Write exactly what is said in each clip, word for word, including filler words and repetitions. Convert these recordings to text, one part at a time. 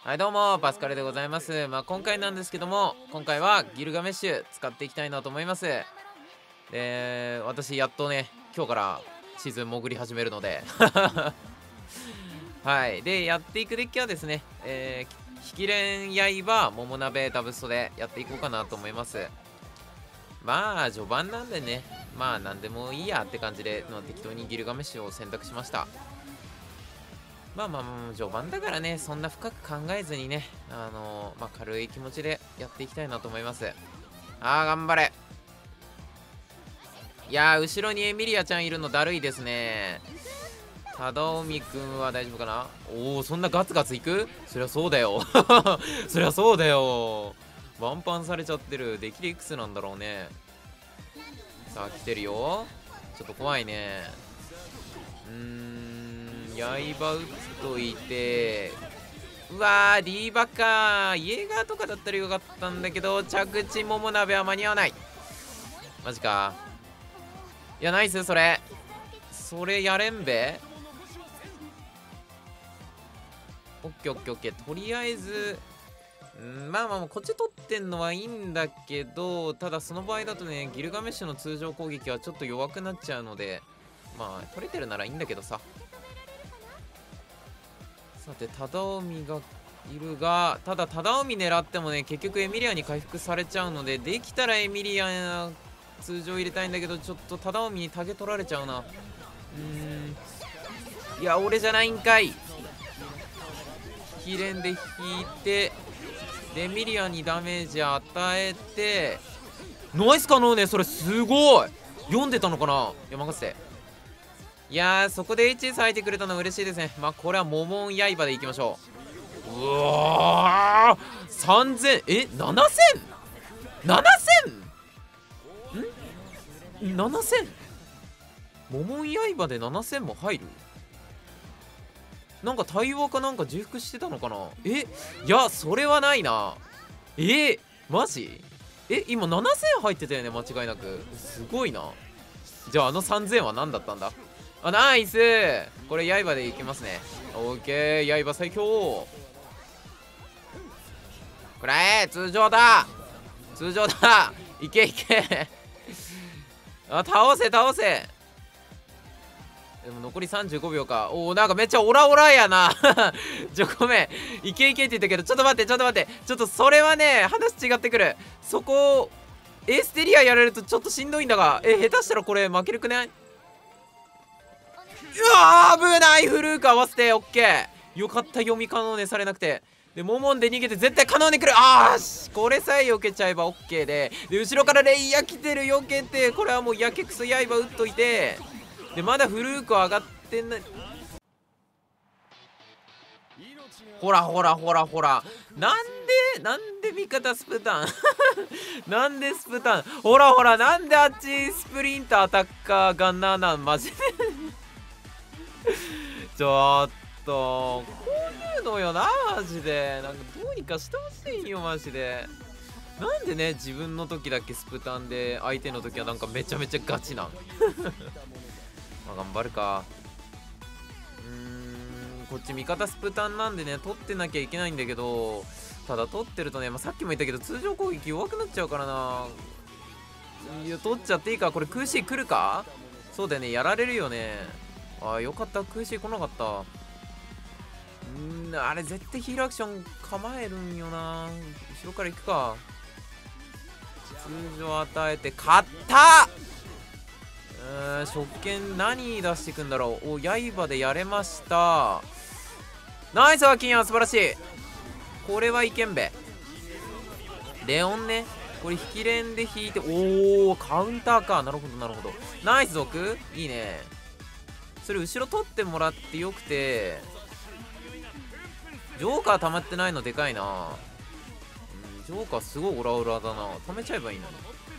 はいどうもパスカルでございます。まあ今回なんですけども、今回はギルガメッシュ使っていきたいなと思います。で私やっとね今日からシーズン潜り始めるのではいでやっていくデッキはですね、えー、引き連刃桃鍋ダブストでやっていこうかなと思います。まあ序盤なんでね、まあ何でもいいやって感じで、まあ、適当にギルガメッシュを選択しました。まあまあまあ序盤だからね、そんな深く考えずにね、あのー、まあ軽い気持ちでやっていきたいなと思います。あー頑張れ。いやー後ろにエミリアちゃんいるのだるいですね。忠臣くんは大丈夫かな。おおそんなガツガツいく。そりゃそうだよそりゃそうだよ。ワンパンされちゃってる。できるいくつなんだろうね。さあ来てるよ。ちょっと怖いね。うーん刃打つといて、うわーディーバかイエーガーとかだったらよかったんだけど、着地桃鍋は間に合わない。マジか。いやナイス。それそれやれんべ。オッケーオッケーオッケー。とりあえずんまあまあこっち取ってんのはいいんだけど、ただその場合だとねギルガメッシュの通常攻撃はちょっと弱くなっちゃうので、まあ取れてるならいいんだけどさ。さて忠臣がいるが、ただ忠臣狙ってもね結局エミリアに回復されちゃうので、できたらエミリア通常入れたいんだけど、ちょっと忠臣にタゲ取られちゃうな。うーんいや俺じゃないんかい。ヒレンで引いてでエミリアにダメージ与えて、ナイス可能ね。それすごい読んでたのかな。いや任せて。いやーそこで エイチエス 入ってくれたの嬉しいですね。まあこれは桃刃でいきましょう。うわーさんぜんえななせんななせんんななせん桃刃でななせんも入る。なんか対話かなんか重複してたのかな。えいやそれはないな。えー、マジえ今ななせん入ってたよね間違いなく。すごいな。じゃああのさんぜんは何だったんだ。あナイス。これ刃でいきますね。オッケー刃最強。くらえ通常だ通常だ。いけいけあ倒せ倒せ。でも残りさんじゅうごびょうか。おおなんかめっちゃオラオラやなちょごめんいけいけって言ったけど、ちょっと待ってちょっと待ってちょっとそれはね話違ってくる。そこエーステリアやられるとちょっとしんどいんだが、え下手したらこれ負けるくない。うわー危ない。フルーク合わせてオッケー。よかった読み可能ねされなくて。でモモンで逃げて絶対可能に来る。あーしこれさえ避けちゃえばオッケーで、で後ろからレイヤ来てる。避けてこれはもうやけくそ刃打っといて、でまだフルーク上がってんな。ほらほらほらほらなんでなんで味方スプタンなんでスプタンほらほらなんであっちスプリンターアタッカーガンナーなんマジでちょっとこういうのよなマジで。なんかどうにかしてほしいよマジで。なんでね自分の時だけスプタンで相手の時はなんかめちゃめちゃガチなんまあ頑張るか。うーんこっち味方スプタンなんでね取ってなきゃいけないんだけど、ただ取ってるとね、まあ、さっきも言ったけど通常攻撃弱くなっちゃうからな。いや取っちゃっていいか。これ空シー来るか。そうだよねやられるよね。あーよかった空シー来なかった。うーんあれ絶対ヒールアクション構えるんよな。後ろから行くか。通常与えて勝った。うーん初見何出していくんだろう。お刃でやれました。ナイスワキンや素晴らしい。これはいけんべ。レオンねこれ引き連で引いて、おおカウンターか。なるほどなるほどナイス族いいね。それ後ろ取ってもらってよくて、ジョーカー溜まってないのでかいな。うんジョーカーすごいオラオラだな。溜めちゃえばいいの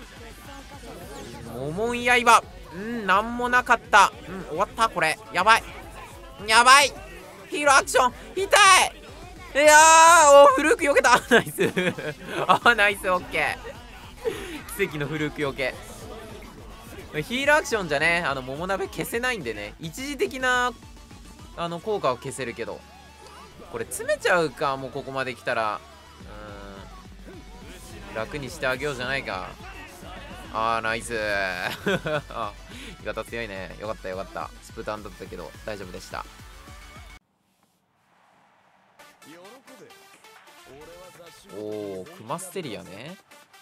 に。桃刃うんなんもなかった。うん終わったこれやばいやばい。ヒーローアクション痛い。いやーおフルーク避けたナイスあナイスオッケー奇跡のフルーク避け。ヒーローアクションじゃねあの桃鍋消せないんでね、一時的なあの効果は消せるけど、 これ詰めちゃうか、もうここまで来たら。うん、楽にしてあげようじゃないか。あーナイスあ、味方強いね。よかったよかった。スプタンだったけど大丈夫でした。おお、クマステリアね。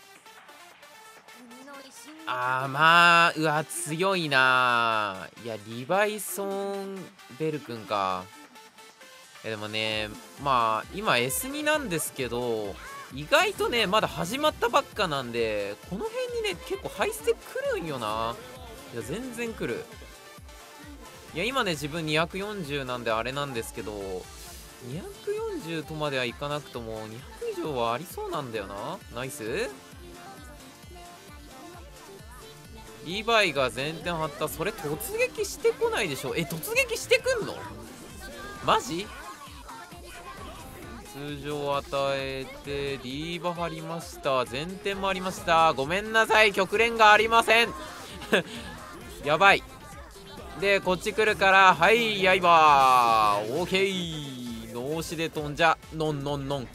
あーまあ、うわ強いな。いやリヴァイソンベル君か。えでもね、まあ今 エスに なんですけど、意外とねまだ始まったばっかなんで、この辺にね結構ハイステ来るんよな。いや全然来る。いや今ね自分にひゃくよんじゅうなんであれなんですけど、にひゃくよんじゅうとまではいかなくともにひゃく以上はありそうなんだよな。ナイス。リヴァイが前転張った。それ突撃してこないでしょ。え突撃してくんのマジ。通常与えてリーバ張りました。前転もありました。ごめんなさい、極連がありませんやばい。でこっち来るから、はいやいばーオーケー。脳死で飛んじゃのんのんのん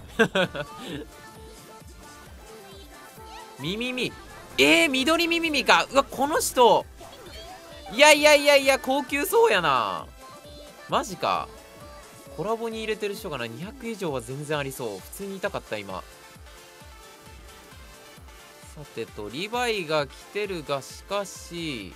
ミミミ。えー、緑ミミミか。うわこの人、いやいやいやいや高級そうやな。マジか。コラボに入れてる人がな、にひゃく以上は全然ありそう。普通に痛かった今。さてとリヴァイが来てるが、しかし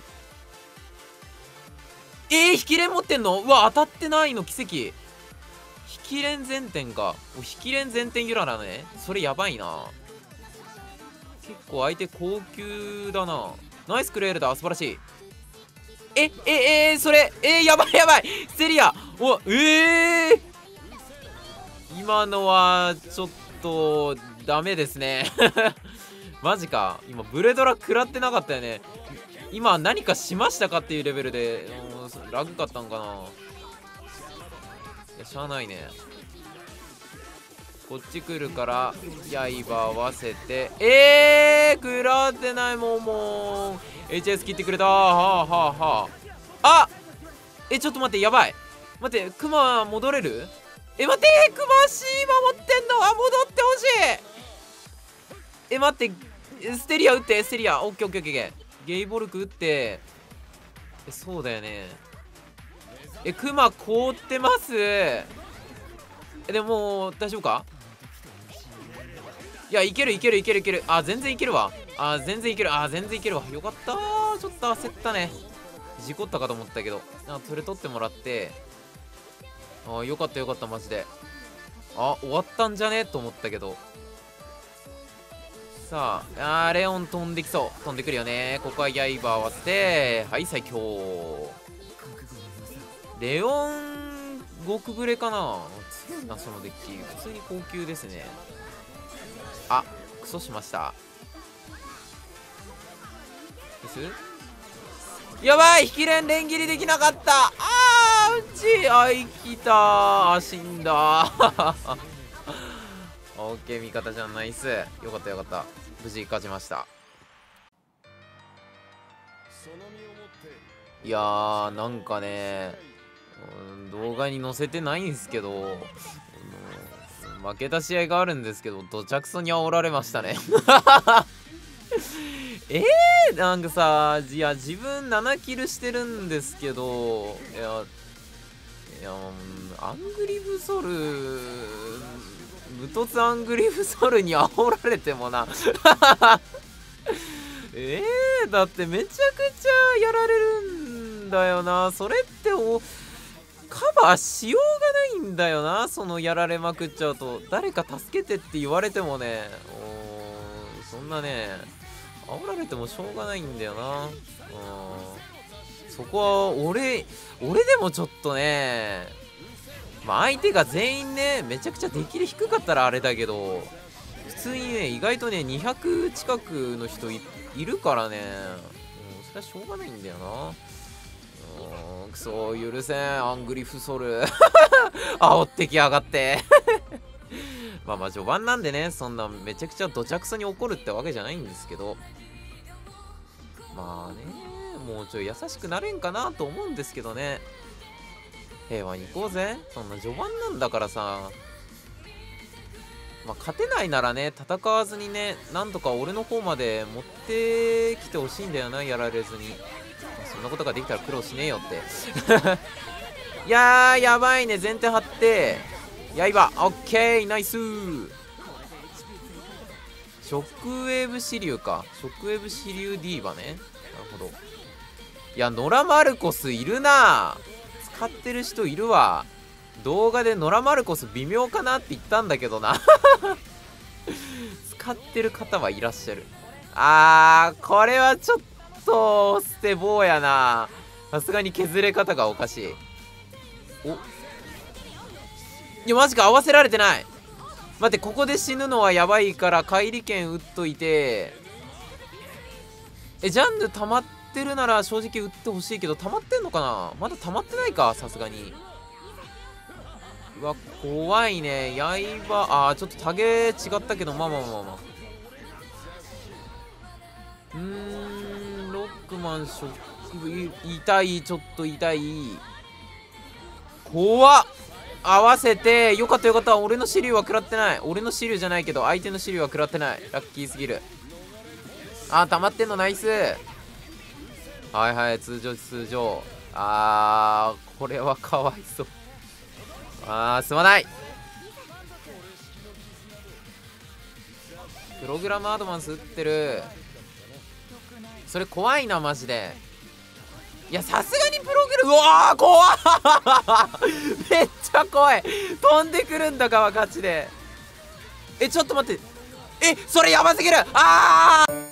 えー、引き連持ってんの。うわ当たってないの奇跡。引き連前転か。引き連前転ユララね。それやばいな。結構相手高級だな。ナイスクレールだ、素晴らしい。えええー、それえー、やばいやばいステリア。おえー、今のはちょっとダメですねマジか。今ブレドラ食らってなかったよね。今何かしましたかっていうレベルで、うん、ラグかったんかな。いやしゃあないね。こっち来るから刃合わせて、えー食らってない。もうもう エイチエス 切ってくれた。はあはあはあ。あえちょっと待って、やばい。待って、クマ戻れる。え待って、クマ C 守ってんの。あ戻ってほしい。え待って、ステリア打って。ステリアオッケーオッケーオッケー。ゲイボルク打って。えそうだよね。えクマ凍ってます。えでも大丈夫か。いやいけるいけるいけるいける。あ全然いけるわ。あ全然いける。あ全然いけるわ。よかったー。ちょっと焦ったね。事故ったかと思ったけど。あそれ取ってもらって。あよかったよかったマジで。あ終わったんじゃねと思ったけど。さああーレオン飛んできそう。飛んでくるよね。ここは刃合わせて、はい最強。レオン極ブレかな。強いなそのデッキ。普通に高級ですね。あクソしました。ですやばい。引き連連切りできなかった。あーうちあ生きたー。あ死んだーオッケー味方じゃん。ナイス。よかったよかった。無事勝ちました。いやーなんかね、うん、動画に載せてないんですけど、うん、負けた試合があるんですけど、どちゃくそに煽られましたねえー、なんかさ、いや自分ななキルしてるんですけど、いやいやアングリブソル無凸アングリブソルに煽られてもなえー、だってめちゃくちゃやられるんだよな。それっておカバーしようがないんだよな。そのやられまくっちゃうと。誰か助けてって言われてもね、おそんなね煽られてもしょうがないんだよな。そこは俺俺でもちょっとね、まあ相手が全員ねめちゃくちゃ出来で低かったらあれだけど、普通にね意外とねにひゃく近くの人 い, いるからね、うん、それはしょうがないんだよな。うん、くそ許せん。アングリフソル煽ってきやがってまあまあ序盤なんでね、そんなめちゃくちゃどちゃくそに怒るってわけじゃないんですけど、まあねもうちょい優しくなれんかなと思うんですけどね。 平和に行こうぜ。そんな序盤なんだからさ。まあ、勝てないならね、戦わずにね、なんとか俺の方まで持ってきてほしいんだよな、やられずに。まあ、そんなことができたら苦労しねえよっていやーやばいね。前提張って刃。オッケー、ナイスー。ショックウェーブ支流か。ショックウェーブ支流ディーバね。なるほど。いや、ノラマルコスいるな。使ってる人いるわ。動画でノラマルコス微妙かなって言ったんだけどな使ってる方はいらっしゃる。あー、これはちょっとステボーやな。さすがに削れ方がおかしい。お、いやマジか、合わせられてない。待って、ここで死ぬのはやばいから乖離剣打っといて。え、ジャンヌ溜まってるなら正直打ってほしいけど、溜まってんのかな。まだ溜まってないか、さすがに。うわ、怖いね。刃、あー、ちょっとタゲ違ったけど、まあまあまあまあ。うーん、ロックマンショック、痛い、ちょっと痛い。怖っ。合わせて、よかったよかった。俺の支流は食らってない。俺の支流じゃないけど、相手の支流は食らってない。ラッキーすぎる。あー、溜まってんの、ナイス。はいはい、通常通常。あー、これはかわいそう。あー、すまない。プログラムアドバンス打ってる。それ怖いなマジで。いや、さすがにプログラム、うわー怖っめっちゃ怖い。飛んでくるんだかはガチで。え、ちょっと待って。え、それやばすぎる。あー